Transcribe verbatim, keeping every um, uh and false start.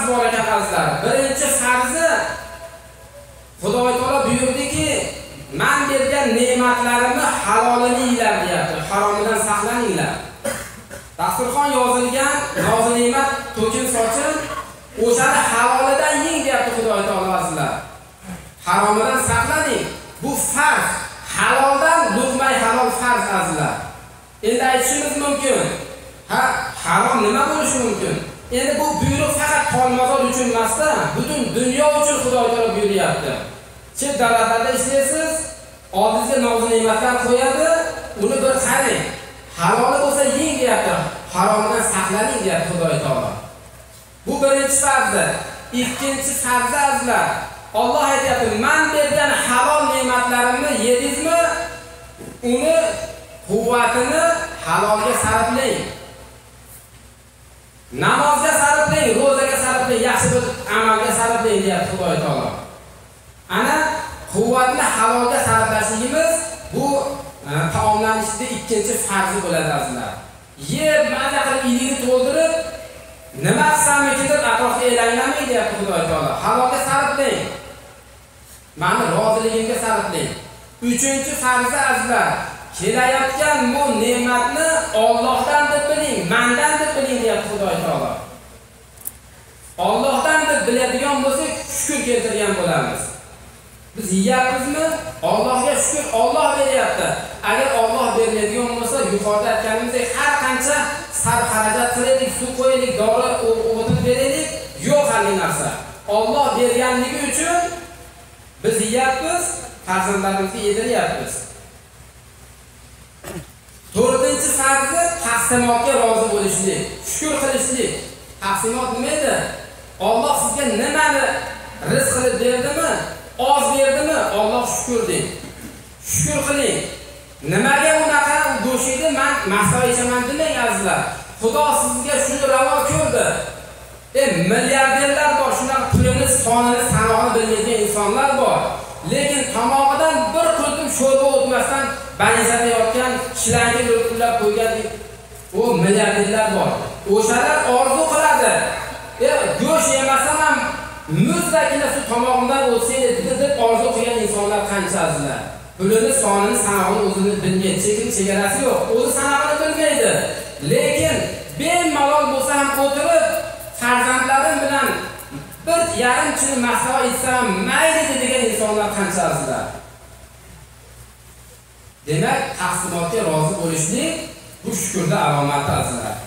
bor ekan azizlar. Birinchi farzi Xudoy taolo buyurdiki, men bergan ne'matlarimni halolini yeylar deyapti, haromidan saqlaninglar. Dasturxon yozilgan noz ne'mat to'kin sochin, o'shani halolidan yeng deyapti Xudoy taolo azizlar. Haromidan saqlaning. Bu farz. Haloldan luqmay halol farz azizlar. Endi aytishimiz mumkin. Ha, harom nima bo'lishi mumkin? Endi bu buyruq faqat tolmazor uchun emas-da, butun dunyo uchun Xudoy taolo buyuryapti. Chet davlatlarda ishlaysiz, oldingizga noz ne'matlar qo'yadi, uni bir qarang. Haloli bo'lsa yeng deyapti, haromdan saqlaning deyapti Xudoy taolo. Bu birinchi farzi. Ikkinchi farzi azizlar. Alloh aytayapti, men bergan halol ne'matlarimni yedingizmi? Uni quvvatini halolga sarflang. Namozga sarflang, ro'zaga sarflang, yaxshi bir amalga sarflang deyapti Xudoy taolo. Ana quvvatni halolga sarflashimiz bu taomlanishning ikkinchi farzi bo'ladi azizlar. Yeb, maza qilib iligini to'ldirib, nima qilsamikin deb atrofga e'lonlamay deyapti Xudoy taolo. Halolga sarflang. Mani roziligimga sarflang. Uchinchi farzi azizlar, kelayotgan bu ne'matni Allohdan deb biling, mendan deb biling deyapti Xudoy taolo. Allohdan deb biladigan bo'lsak, shukr keltirgan bo'lamiz. Biz yeyapmizmi? Allohga shukr, Alloh beryapti. Agar Alloh bermaydigan bo'lsa, yuqorida aytganimizdek har qancha sarf-xarajat qilaylik, suv qo'yaylik, dori o'tib beraylik, yo'q hali narsa. Alloh berganligi uchun biz yeyapmiz, farzandlarimizga yediryapmiz. To'rtinchi farzi taqsimotga rozi bo'lishlik, shukr qilishlik. Taqsimot nima edi? Alloh sizga nimani rizq qilib berdimi? Oz berdimi? Alloh shukr deng. Shukr qiling. Nimaga unaqa go'shini men masal ichaman demang azizlar. Xudo sizga shuni ravo ko'rdi. E milliarderlar bor, shunaqa pulini sonini sanog'ini bilmaydigan insonlar bor. Lekin tomog'idan bir qultum sho'rba o'tmasdan banizatayotgan, shlangi lo'qillab qo'ygan o milliarderlar bor. O'shalar orzu qiladi. E go'sht yemasam ham muzdagina shu tomog'imdan o'tsaydi deb orzu qilgan insonlar qancha azizlar. Pulini sonini sanog'ini o'zini bilmaydi, chekin chegarasi yo'q. O'zi sanog'ini bilmaydi. Lekin bemalol bo'lsa ham o'tirib farzandlarim bilan bir yarim chini masala etsam mayli degan insonlar qancha azizlar. Demak, taqsimotga rozi bo'lishlik bu shukrda alomati azizlar.